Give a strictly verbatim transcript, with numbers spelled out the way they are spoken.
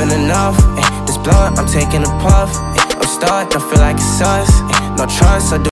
having enough. Ay, this blunt, I'm taking a puff. Ay, I'm stuck, don't feel like it's us. Ay, no trust, I do